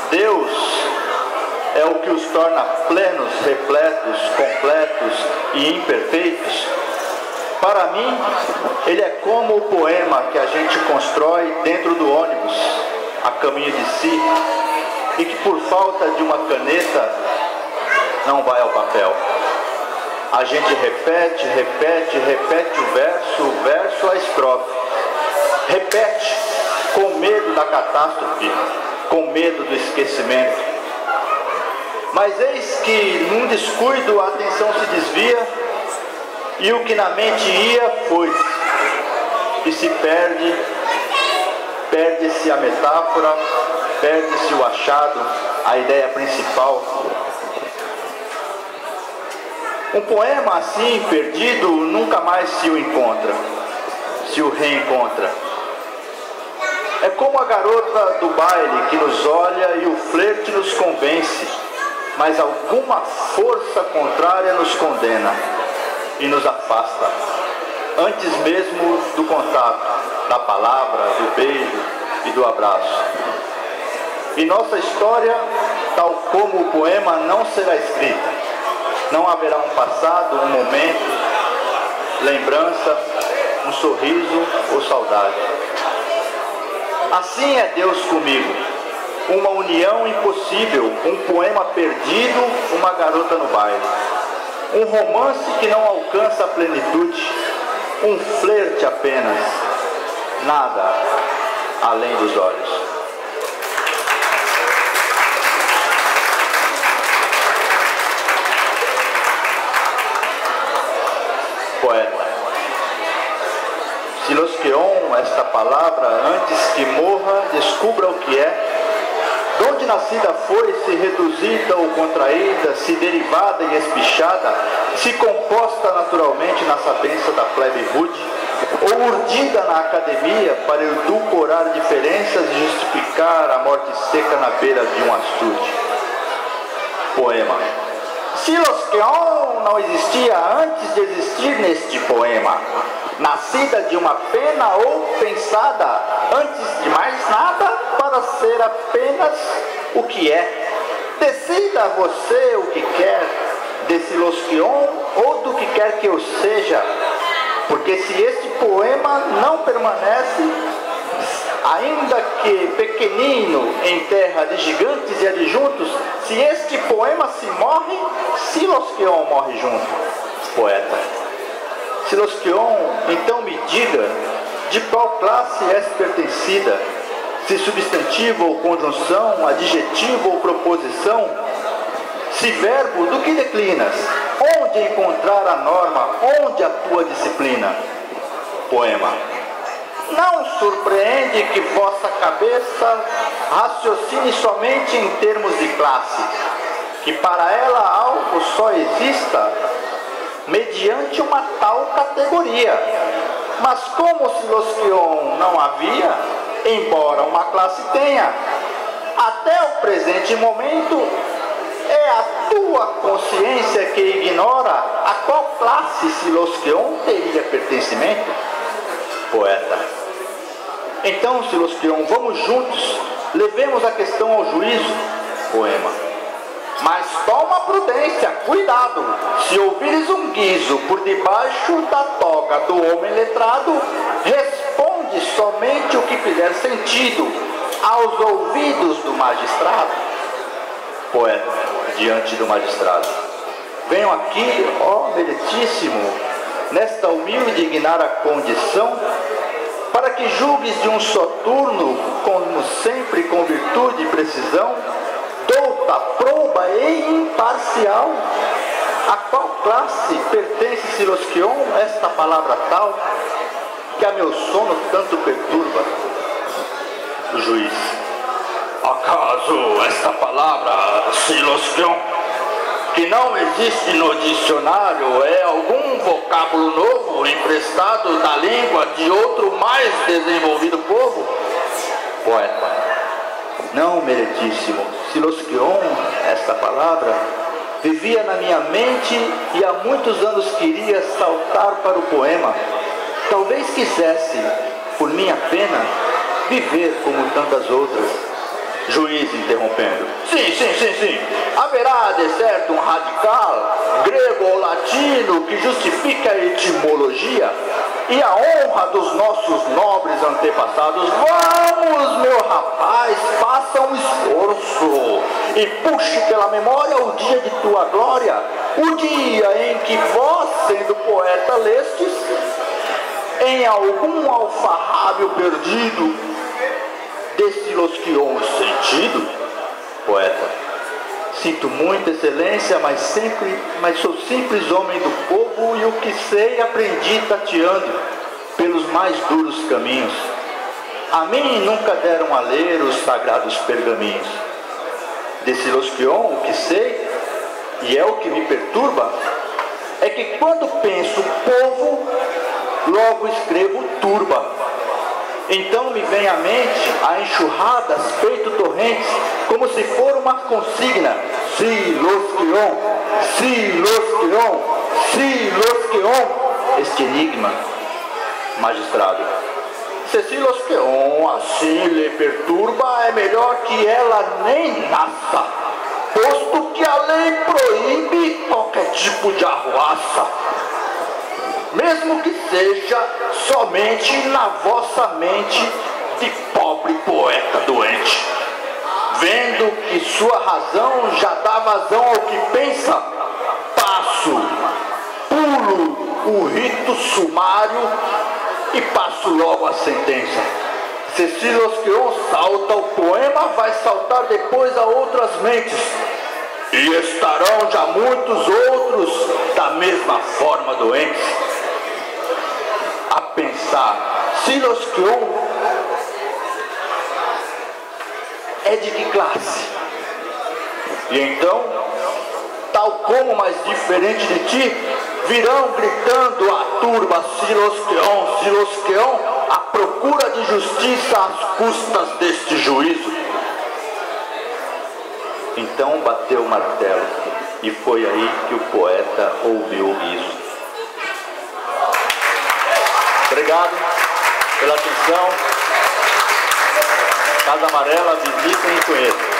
Deus é o que os torna plenos, repletos, completos e imperfeitos. Para mim, ele é como o poema que a gente constrói dentro do ônibus, a caminho de si, e que por falta de uma caneta não vai ao papel. A gente repete o verso, a estrofe. Repete com medo da catástrofe, com medo do esquecimento. Mas eis que num descuido a atenção se desvia e o que na mente ia foi-se. E se perde-se a metáfora, perde-se o achado, a ideia principal. Um poema assim, perdido, nunca mais se o encontra, se o reencontra. É como a garota do baile que nos olha e o flerte nos convence, mas alguma força contrária nos condena e nos afasta, antes mesmo do contato, da palavra, do beijo e do abraço. E nossa história, tal como o poema, não será escrita. Não haverá um passado, um momento, lembrança, um sorriso ou saudade. Assim é Deus comigo, uma união impossível, um poema perdido, uma garota no baile. Um romance que não alcança a plenitude, um flerte apenas, nada além dos olhos. Poeta. Silosqueon, esta palavra, antes que morra, descubra o que é. Donde nascida foi, se reduzida ou contraída, se derivada e espichada, se composta naturalmente na sabença da plebe rude, ou urdida na academia para edulcorar diferenças e justificar a morte seca na beira de um açude. Poema. Silosqueon não existia antes de existir neste poema, nascida de uma pena ou pensada, antes de mais nada, para ser apenas o que é. Decida você o que quer, de Silosqueon ou do que quer que eu seja, porque se este poema não permanece, ainda que pequenino em terra de gigantes e adjuntos, se este poema se morre, Silosqueon morre junto. Poeta. Silosqueon, então me diga, de qual classe és pertencida? Se substantivo ou conjunção, adjetivo ou proposição? Se verbo, do que declinas? Onde encontrar a norma? Onde a tua disciplina? Poema. Não surpreende que vossa cabeça raciocine somente em termos de classe, que para ela algo só exista mediante uma tal categoria. Mas como Silosqueon não havia, embora uma classe tenha, até o presente momento é a tua consciência que ignora a qual classe Silosqueon teria pertencimento? Poeta. Então, Silosqueon, vamos juntos, levemos a questão ao juízo. Poema. Mas toma prudência, cuidado, se ouvires um guizo por debaixo da toga do homem letrado, responde somente o que fizer sentido aos ouvidos do magistrado. Poeta, diante do magistrado. Venho aqui, ó meritíssimo, nesta humilde e ignara condição, para que julgues de um só turno, como sempre com virtude e precisão, douta, proba e imparcial. A qual classe pertence, Silosqueon, esta palavra tal, que a meu sono tanto perturba? O juiz. Acaso esta palavra, Silosqueon, que não existe no dicionário, é algum vocábulo novo emprestado da língua de outro mais desenvolvido povo? Poeta. Não, meritíssimo, Silosqueon, esta palavra, vivia na minha mente e há muitos anos queria saltar para o poema. Talvez quisesse, por minha pena, viver como tantas outras, Juiz interrompendo. Sim. Haverá, de certo, um radical, grego ou latino, que justifique a etimologia e a honra dos nossos nobres antepassados. Vamos, meu rapaz, faça um esforço e puxe pela memória o dia de tua glória, o dia em que vós, sendo poeta, lestes em algum alfarrábio perdido, desse losquion o sentido. Poeta: sinto muito, excelência, mas sou simples homem do povo, e o que sei aprendi tateando pelos mais duros caminhos. A mim nunca deram a ler os sagrados pergaminhos. Desse losquion, o que sei, e é o que me perturba, é que quando penso povo, logo escrevo turba. Então me vem à mente a enxurradas feito torrentes, como se for uma consigna: si losquion, este enigma. Magistrado: se si losquion assim lhe perturba, é melhor que ela nem nasça, posto que a lei proíbe qualquer tipo de arruaça, mesmo que seja somente na vossa mente de pobre poeta doente. Vendo que sua razão já dá vazão ao que pensa, pulo o rito sumário e passo logo a sentença. Se si losquion salta o poema, vai saltar depois a outras mentes, e estarão já muitos outros da mesma forma doentes a pensar: si losquion é de que classe? E então, tal como mais diferente de ti, virão gritando a turba: si losquion, à procura de justiça às custas deste juízo. Então bateu o martelo, e foi aí que o poeta ouviu o riso. Obrigado pela atenção. Casa Amarela, visitem e conheçam.